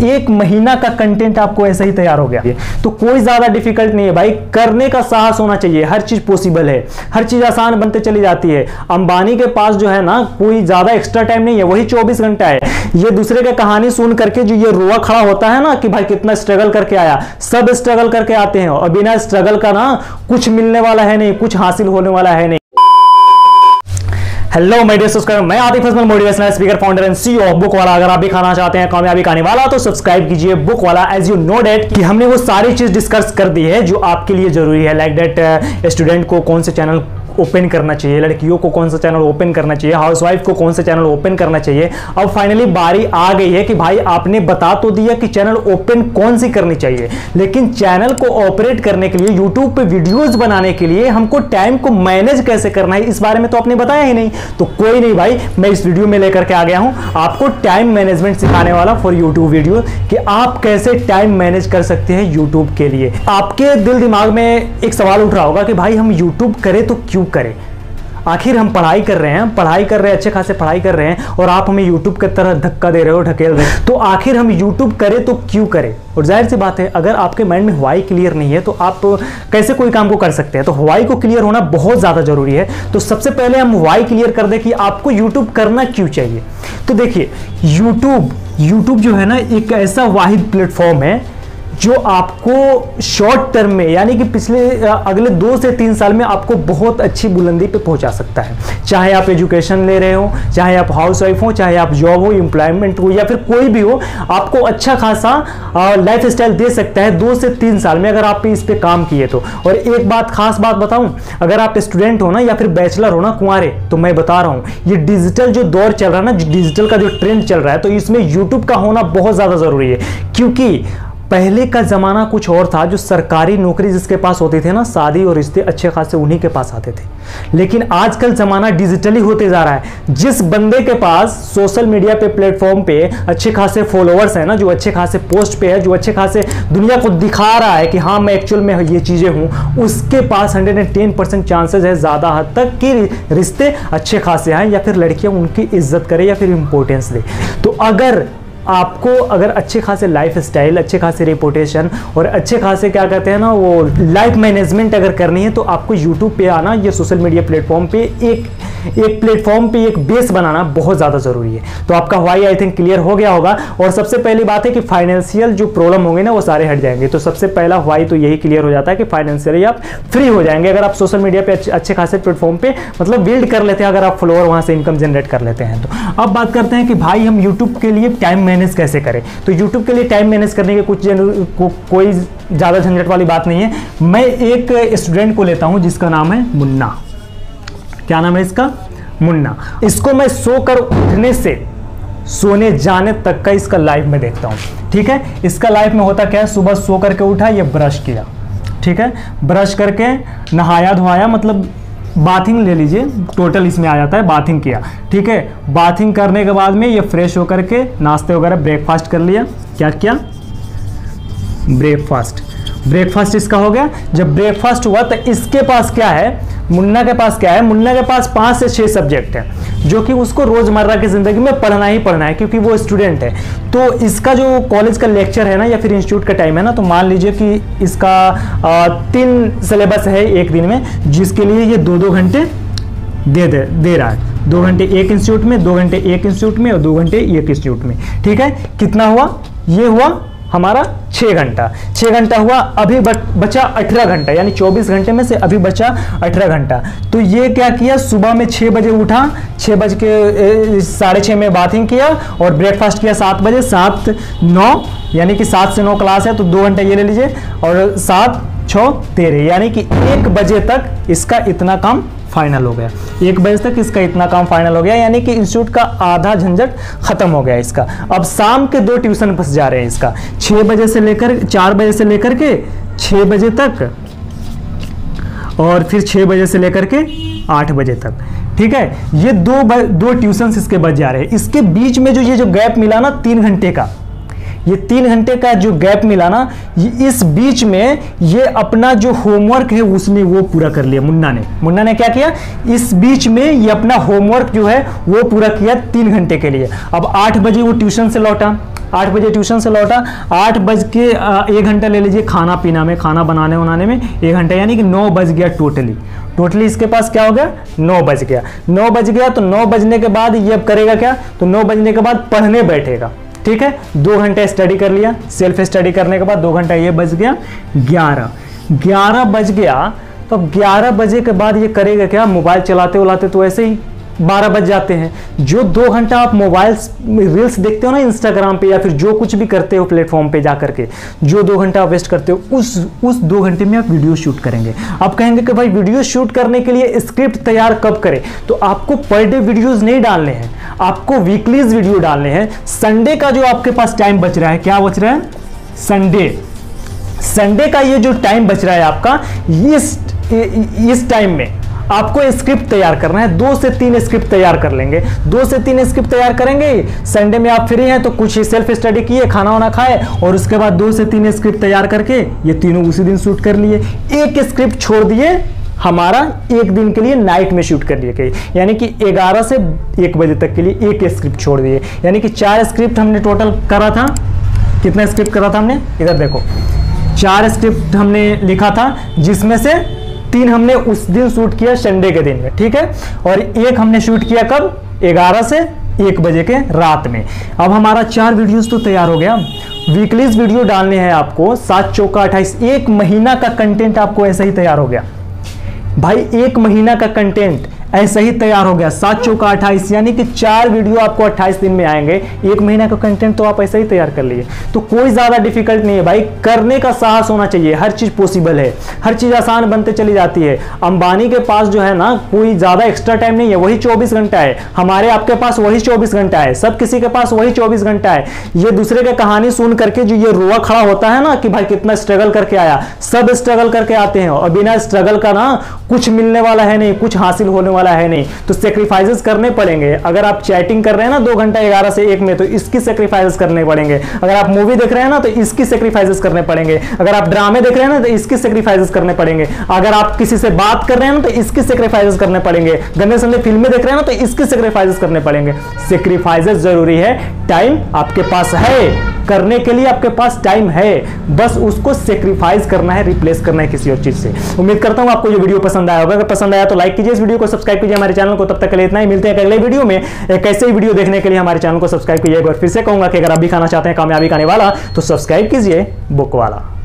1 महीना का कंटेंट आपको ऐसा ही तैयार हो गया। तो कोई ज्यादा डिफिकल्ट नहीं है भाई, करने का साहस होना चाहिए। हर चीज पॉसिबल है, हर चीज आसान बनते चली जाती है। अंबानी के पास जो है ना कोई ज्यादा एक्स्ट्रा टाइम नहीं है, वही 24 घंटा है। ये दूसरे के कहानी सुन करके जो ये रोआ खड़ा होता है ना कि भाई कितना स्ट्रगल करके आया, सब स्ट्रगल करके आते हैं और बिना स्ट्रगल का ना कुछ मिलने वाला है नहीं, कुछ हासिल होने वाला है नहीं। हेलो माय डियर सब्सक्राइबर, मैं Atif Ajmal, motivational speaker, founder and CEO of book वाला। अगर आप भी खाना चाहते हैं कामयाबी खाने वाला तो सब्सक्राइब कीजिए बुक वाला। एज यू नो डेट कि हमने वो सारी चीज डिस्कस कर दी है जो आपके लिए जरूरी है। लाइक डेट स्टूडेंट को कौन से चैनल ओपन करना चाहिए, लड़कियों को कौन सा चैनल ओपन करना चाहिए, हाउसवाइफ को कौन सा चैनल ओपन करना चाहिए। अब फाइनली बारी आ गई है कि भाई आपने बता तो दिया कि चैनल ओपन कौन सी करनी चाहिए, लेकिन चैनल को ऑपरेट करने के लिए, यूट्यूब पे वीडियोस बनाने के लिए हमको टाइम को मैनेज कैसे करना है इस बारे में तो आपने बताया ही नहीं। तो कोई नहीं भाई, मैं इस वीडियो में लेकर के आ गया हूं आपको टाइम मैनेजमेंट सिखाने वाला फॉर यूट्यूब वीडियो, कि आप कैसे टाइम मैनेज कर सकते हैं यूट्यूब के लिए। आपके दिल दिमाग में एक सवाल उठ रहा होगा कि भाई हम यूट्यूब करें तो क्यों करें, आखिर हम पढ़ाई कर रहे हैं, अच्छे खासे पढ़ाई कर रहे हैं और आप हमें यूट्यूब की तरह धक्का दे रहे हो, ढकेल रहे हो। तो आखिर हम यूट्यूब करें तो क्यों करें। और जाहिर सी बात है, अगर आपके माइंड में व्हाई क्लियर नहीं है तो आप कैसे कोई काम को कर सकते हैं। तो व्हाई को क्लियर होना बहुत ज़्यादा जरूरी है। तो सबसे पहले हम व्हाई क्लियर कर दें कि आपको यूट्यूब करना क्यों चाहिए। तो देखिए, यूट्यूब जो है ना एक ऐसा वाहिद प्लेटफॉर्म है जो आपको शॉर्ट टर्म में, यानी कि अगले 2 से 3 साल में आपको बहुत अच्छी बुलंदी पे पहुंचा सकता है। चाहे आप एजुकेशन ले रहे हो, चाहे आप हाउसवाइफ हो, चाहे आप जॉब हो, एम्प्लॉयमेंट हो, या फिर कोई भी हो, आपको अच्छा खासा लाइफ स्टाइल दे सकता है 2 से 3 साल में, अगर आप इस पे काम किए तो। और एक बात, खास बात बताऊं, अगर आप स्टूडेंट हो ना या फिर बैचलर हो ना, कुंवारे, तो मैं बता रहा हूं ये डिजिटल जो दौर चल रहा है ना, डिजिटल का जो ट्रेंड चल रहा है, तो इसमें यूट्यूब का होना बहुत ज्यादा जरूरी है। क्योंकि पहले का जमाना कुछ और था, जो सरकारी नौकरी जिसके पास होती थी ना, शादी और रिश्ते अच्छे खासे उन्हीं के पास आते थे। लेकिन आजकल जमाना डिजिटली होते जा रहा है। जिस बंदे के पास सोशल मीडिया पे, प्लेटफॉर्म पे अच्छे खासे फॉलोअर्स हैं ना, जो अच्छे खासे पोस्ट पे है, जो अच्छे खासे दुनिया को दिखा रहा है कि हाँ मैं एक्चुअल में ये चीजें हूं, उसके पास 110% चांसेस है ज्यादा हद तक कि रिश्ते अच्छे खासे आए या फिर लड़कियां उनकी इज्जत करे या फिर इंपॉर्टेंस दे। तो अगर अच्छे खासे लाइफ स्टाइल, अच्छे खासे रेपुटेशन और अच्छे खासे क्या कहते हैं ना वो लाइफ मैनेजमेंट अगर करनी है, तो आपको यूट्यूब पे आना, ये सोशल मीडिया प्लेटफॉर्म पे एक प्लेटफॉर्म पे एक बेस बनाना बहुत ज़्यादा ज़रूरी है। तो आपका व्हाई आई थिंक क्लियर हो गया होगा। और सबसे पहली बात है कि फाइनेंशियल जो प्रॉब्लम होंगे ना वो सारे हट जाएंगे। तो सबसे पहला व्हाई तो यही क्लियर हो जाता है कि फाइनेंशियली आप फ्री हो जाएंगे अगर आप सोशल मीडिया पे अच्छे खासे प्लेटफॉर्म पे मतलब बिल्ड कर लेते हैं, अगर आप फॉलोअर वहाँ से इनकम जनरेट कर लेते हैं। तो अब बात करते हैं कि भाई हम यूट्यूब के लिए टाइम मैनेज कैसे करें। तो यूट्यूब के लिए टाइम मैनेज करने के कोई ज़्यादा झंझट वाली बात नहीं है। मैं एक स्टूडेंट को लेता हूँ जिसका नाम है मुन्ना। क्या नाम है इसका? मुन्ना। इसको मैं सोकर उठने से सोने जाने तक का इसका लाइफ में देखता हूँ। ठीक है, इसका लाइफ में होता क्या है, सुबह सो करके उठा, ये ब्रश किया, ठीक है, ब्रश करके नहाया धोया, मतलब बाथिंग ले लीजिए, टोटल इसमें आ जाता है, बाथिंग किया, ठीक है। बाथिंग करने के बाद में ये फ्रेश होकर के नाश्ते वगैरह ब्रेकफास्ट कर लिया। क्या किया? ब्रेकफास्ट इसका हो गया। जब ब्रेकफास्ट हुआ तो इसके पास क्या है, मुन्ना के पास क्या है, मुन्ना के पास 5 से 6 सब्जेक्ट है जो कि उसको रोजमर्रा की जिंदगी में पढ़ना ही पढ़ना है, क्योंकि वो स्टूडेंट है। तो इसका जो कॉलेज का लेक्चर है ना या फिर इंस्टीट्यूट का टाइम है ना, तो मान लीजिए कि इसका 3 सिलेबस है एक दिन में, जिसके लिए ये 2-2 घंटे दे रहा है। 2 घंटे एक इंस्टीट्यूट में, 2 घंटे एक इंस्टीट्यूट में और 2 घंटे एक इंस्टीट्यूट में। ठीक है, कितना हुआ? ये हुआ हमारा 6 घंटा। 6 घंटा हुआ, अभी बचा 18 घंटा, यानी 24 घंटे में से अभी बचा 18 घंटा। तो ये क्या किया, सुबह में 6 बजे उठा, 6 बज के 6:30 में बाथिंग किया और ब्रेकफास्ट किया 7 बजे, 7-9 यानी कि 7 से 9 क्लास है, तो 2 घंटे ये ले लीजिए और 7-6-13 यानी कि 1 बजे तक इसका इतना काम फाइनल हो गया। 1 बजे तक इसका इतना काम फाइनल हो गया, यानी कि इंस्टीट्यूट का आधा झंझट खत्म हो गया इसका। अब शाम के 2 ट्यूशन बस जा रहे हैं इसका, 4 बजे से लेकर के 6 बजे तक और फिर 6 बजे से लेकर के 8 बजे तक। ठीक है, ये 2 ट्यूशन इसके बच जा रहे हैं। इसके बीच में जो गैप मिला ना 3 घंटे का, ये 3 घंटे का जो गैप मिला ना, इस बीच में ये अपना जो होमवर्क है उसमें वो पूरा कर लिया मुन्ना ने क्या किया, इस बीच में ये अपना होमवर्क जो है वो पूरा किया 3 घंटे के लिए। अब 8 बजे वो ट्यूशन से लौटा, 8 बजे ट्यूशन से लौटा, 8 बज के 1 घंटा ले लीजिए खाना पीना में, खाना बनाने उनाने में 1 घंटा, यानी कि 9 बज गया टोटली इसके पास क्या हो गया, 9 बज गया। 9 बज गया तो 9 बजने के बाद ये अब करेगा क्या, तो 9 बजने के बाद पढ़ने बैठेगा, ठीक है। 2 घंटे स्टडी कर लिया, सेल्फ स्टडी करने के बाद 2 घंटा, ये बज गया 11 बज गया। तो 11 बजे के बाद ये करेगा क्या, मोबाइल चलाते उलाते तो ऐसे ही 12 बज जाते हैं। जो 2 घंटा आप मोबाइल रील्स देखते हो ना इंस्टाग्राम पे, या फिर जो कुछ भी करते हो प्लेटफॉर्म पे जा करके, जो 2 घंटा वेस्ट करते हो, उस 2 घंटे में आप वीडियो शूट करेंगे। आप कहेंगे कि भाई वीडियो शूट करने के लिए स्क्रिप्ट तैयार कब करें, तो आपको पर डे वीडियोज नहीं डालने हैं, आपको वीकलीज वीडियो डालने हैं। संडे का जो आपके पास टाइम बच रहा है, क्या बच रहा है, संडे का ये जो टाइम बच रहा है आपका, इस टाइम में आपको स्क्रिप्ट तैयार करना है। 2 से 3 स्क्रिप्ट तैयार कर लेंगे, 2 से 3 स्क्रिप्ट तैयार करेंगे। संडे में आप फ्री हैं तो कुछ ही सेल्फ स्टडी किए, खाना वाना खाए, और उसके बाद 2 से 3 स्क्रिप्ट तैयार करके ये तीनों उसी दिन शूट कर लिए। एक स्क्रिप्ट छोड़ दिए, हमारा एक दिन के लिए नाइट में शूट कर लिए, यानी कि 11 से 1 बजे तक के लिए एक स्क्रिप्ट छोड़ दिए, यानी कि 4 स्क्रिप्ट हमने टोटल करा था। कितना स्क्रिप्ट करा था हमने, इधर देखो, 4 स्क्रिप्ट हमने लिखा था, जिसमें से 3 हमने उस दिन शूट किया संडे के दिन में, ठीक है, और 1 हमने शूट किया कब, 11 से 1 बजे के रात में। अब हमारा 4 वीडियोस तो तैयार हो गया। वीकलीज वीडियो डालने हैं आपको, 7 चौका 28, 1 महीना का कंटेंट आपको ऐसा ही तैयार हो गया भाई, 1 महीना का कंटेंट ऐसा ही तैयार हो गया। 7 चौका 28, यानी कि 4 वीडियो आपको 28 दिन में आएंगे। 1 महीना का कंटेंट तो आप ऐसा ही तैयार कर लिए। तो कोई ज्यादा डिफिकल्ट नहीं है भाई, करने का साहस होना चाहिए। हर चीज पॉसिबल है, हर चीज आसान बनते चली जाती है। अंबानी के पास जो है ना, कोई ज्यादा एक्स्ट्रा टाइम नहीं है, वही 24 घंटा है। हमारे आपके पास वही 24 घंटा है, सब किसी के पास वही 24 घंटा है। ये दूसरे के कहानी सुन करके जो ये रोआ खड़ा होता है ना कि भाई कितना स्ट्रगल करके आया, सब स्ट्रगल करके आते हैं, और बिना स्ट्रगल का ना कुछ मिलने वाला है नहीं, कुछ हासिल होने वाला है नहीं। तो सेक्रीफाइसेस करने पड़ेंगे। अगर आप चैटिंग कर रहे हैं ना 2 घंटा 11 से 1 में, तो इसकी सेक्रीफाइसेस करने पड़ेंगे। अगर आप मूवी देख रहे हैं ना, तो इसकी सेक्रीफाइसेस करने पड़ेंगे। अगर आप ड्रामे देख रहे हैं ना, तो इसकी सेक्रीफाइसेस करने पड़ेंगे। अगर आप किसी से बात कर रहे हैं ना, तो इसकी सेक्रीफाइसेस करने पड़ेंगे। गंदे संदे फिल्में देख रहे हैं ना, तो इसकी सेक्रीफाइसेस करने पड़ेंगे। सेक्रीफाइसेस जरूरी है। टाइम आपके पास है, करने के लिए आपके पास टाइम है, बस उसको सेक्रीफाइस करना है, रिप्लेस करना है किसी और चीज से। उम्मीद करता हूं आपको ये वीडियो पसंद आया होगा। अगर पसंद आया तो लाइक कीजिए, इस वीडियो को सब्सक्राइब कीजिए हमारे चैनल को। तब तक के लिए इतना ही, मिलते हैं अगले वीडियो में। एक ऐसे ही वीडियो देखने के लिए हमारे चैनल को सब्सक्राइब कीजिए। एक बार फिर से कहूंगा कि अगर आप भी खाना चाहते हैं कामयाबी का आने वाला, तो सब्सक्राइब कीजिए बुक वाला।